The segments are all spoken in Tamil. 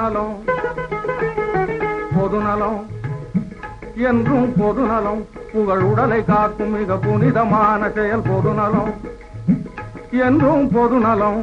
பொதுநலம் பொதுநலம் என்றும் பொதுநலம் புகழ் உடலை காக்கும் மிக புனிதமான செயல் பொதுநலம் என்றும் பொதுநலம்.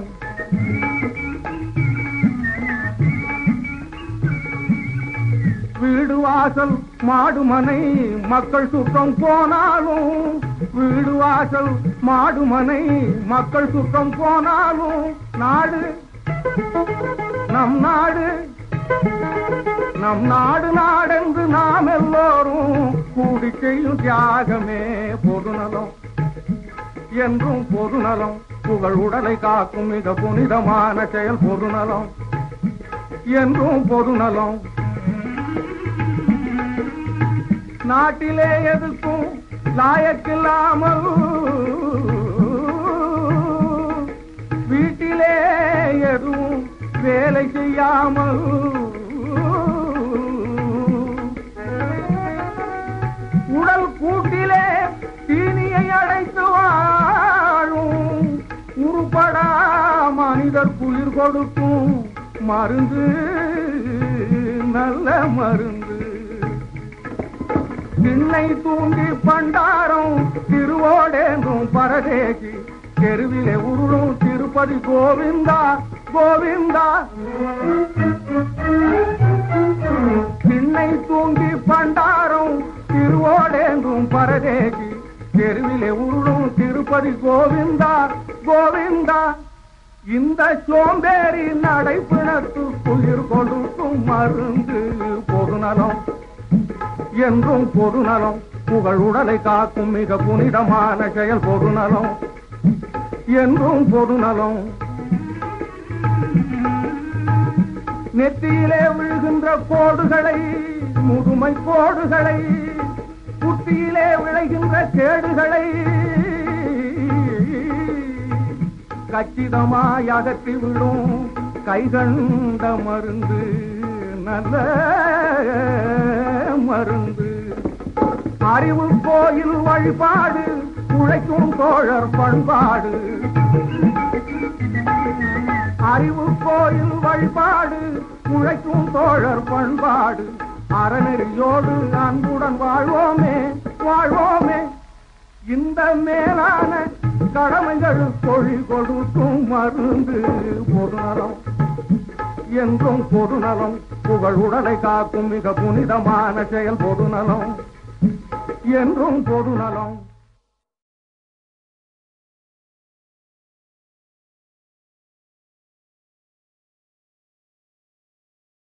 வீடு வாசல் மாடுமனை மக்கள் சுத்தம் போனாலும் வீடு வாசல் மாடுமனை மக்கள் சுத்தம் போனாலும் நாடு நம் நாடு நம் நாடு நாடென்று நாம் எல்லோரும் கூடி செய்யும் தியாகமே பொதுநலம் என்றும் பொதுநலம் புகழ் உடலை காக்கும் மிக புனிதமான செயல் பொதுநலம் என்றும் பொதுநலம். நாட்டிலே எதுக்கும் லாயக்கில்லாமல் வீட்டிலே எதுவும் வேலை செய்யாமல் உடல் கூட்டிலே தீனியை அடைத்து வாழும் உருப்படா மனிதர் குளிர் கொடுக்கும் மருந்து நல்ல மருந்து. திண்ணை தூங்கி பண்டாரம் திருவோடேந்தும் பரதேசி தெருவிலே உருளும் திருப்பதி கோவிந்தா கோவிந்தா. திண்ணை தூங்கி பண்டாரம் திருவோடேந்தும் பரதேசி தெருவிலே உருளும் திருப்பதி கோவிந்தா கோவிந்தா. இந்த சோம்பேறி நடைப்பிணத்து குளிர் கொடுக்கும் மருந்து பொதுநலம் என்றும் பொதுநலம் புகழ் உடலை காக்கும் மிக புனிதமான செயல் பொதுநலம் என்றும் பொதுநலம். நெத்தியிலே விழுகின்ற கோடுகளை முதுமை கோடுகளை புத்தியிலே விளைகின்ற கேடுகளை கச்சிதமாய் அகற்றி விடும் கைகண்ட மருந்து நல்ல மருந்து. அறிவு கோயில் வழிபாடு உழைக்கும் தோழர் பண்பாடு அறிவு கோயில் வழிபாடு உழைக்கும் தோழர் பண்பாடு அறநெறியோடு அன்புடன் வாழ்வோமே வாழ்வோமே. இந்த மேலான கடமைகள் தொழில் கொடுக்கும் மருந்து பொதுநலம் என்றும் பொதுநலம் புகழ் உடலை காக்கும் மிக புனிதமான செயல் பொதுநலம் என்றும் பொதுநலம்.